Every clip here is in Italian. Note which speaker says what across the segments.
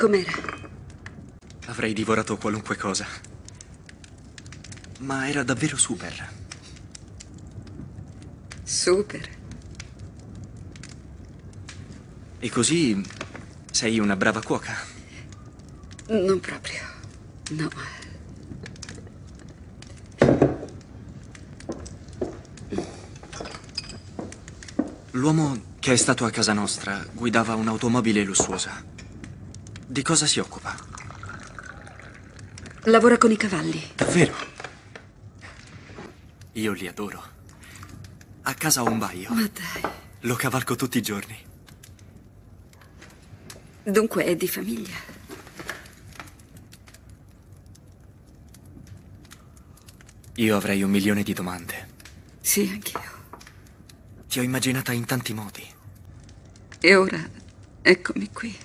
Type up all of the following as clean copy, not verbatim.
Speaker 1: Com'era?
Speaker 2: Avrei divorato qualunque cosa. Ma era davvero super.
Speaker 1: Super.
Speaker 2: E così sei una brava cuoca?
Speaker 1: Non proprio. No.
Speaker 2: L'uomo che è stato a casa nostra guidava un'automobile lussuosa. Di cosa si occupa?
Speaker 1: Lavora con i cavalli.
Speaker 2: Davvero? Io li adoro. A casa ho un baio.
Speaker 1: Ma dai.
Speaker 2: Lo cavalco tutti i giorni.
Speaker 1: Dunque è di famiglia.
Speaker 2: Io avrei 1.000.000 di domande.
Speaker 1: Sì, anch'io.
Speaker 2: Ti ho immaginata in tanti modi.
Speaker 1: E ora eccomi qui.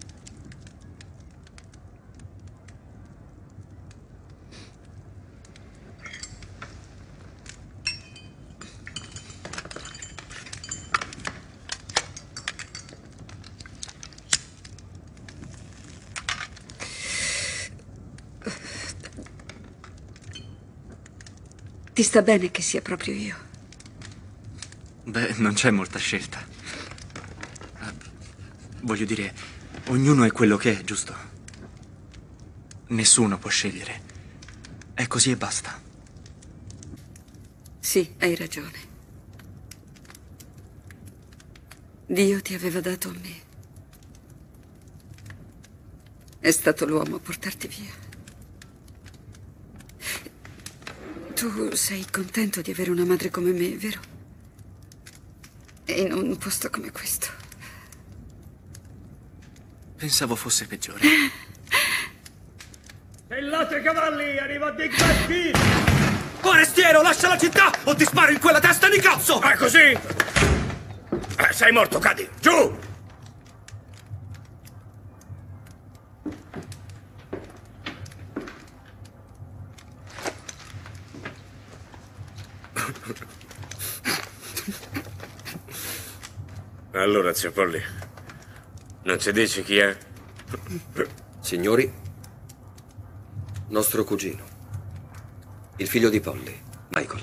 Speaker 1: Ti sta bene che sia proprio io?
Speaker 2: Beh, non c'è molta scelta. Voglio dire, ognuno è quello che è, giusto? Nessuno può scegliere. È così e basta.
Speaker 1: Sì, hai ragione. Dio ti aveva dato a me. È stato l'uomo a portarti via. Tu sei contento di avere una madre come me, vero? E in un posto come questo.
Speaker 2: Pensavo fosse peggiore.
Speaker 3: Sellate cavalli, arriva Dick Baskin!
Speaker 4: Forestiero, lascia la città o ti sparo in quella testa di cazzo!
Speaker 3: Ah, così? Sei morto, cadi! Giù! Allora, zio Polly, non ci dici chi è?
Speaker 5: Signori, nostro cugino, il figlio di Polly, Michael.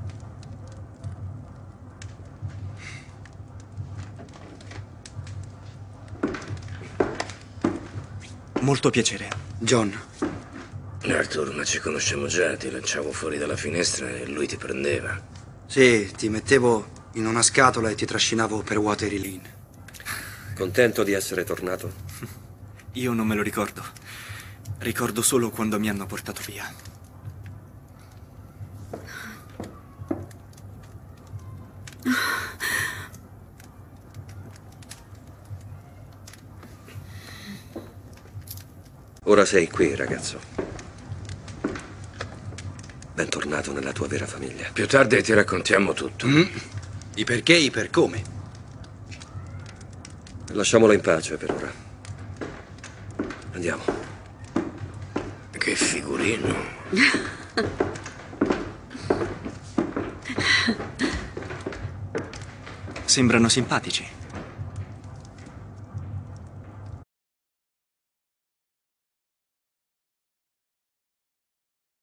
Speaker 2: Molto piacere.
Speaker 5: John.
Speaker 3: Arthur, ma ci conosciamo già, ti lanciavo fuori dalla finestra e lui ti prendeva.
Speaker 6: Sì, ti mettevo in una scatola e ti trascinavo per Watery Lane.
Speaker 5: Contento di essere tornato?
Speaker 2: Io non me lo ricordo. Ricordo solo quando mi hanno portato via.
Speaker 5: Ora sei qui, ragazzo. Bentornato nella tua vera famiglia.
Speaker 3: Più tardi ti raccontiamo tutto.
Speaker 6: I perché, i per come.
Speaker 5: Lasciamolo in pace per ora. Andiamo.
Speaker 3: Che figurino.
Speaker 2: Sembrano simpatici.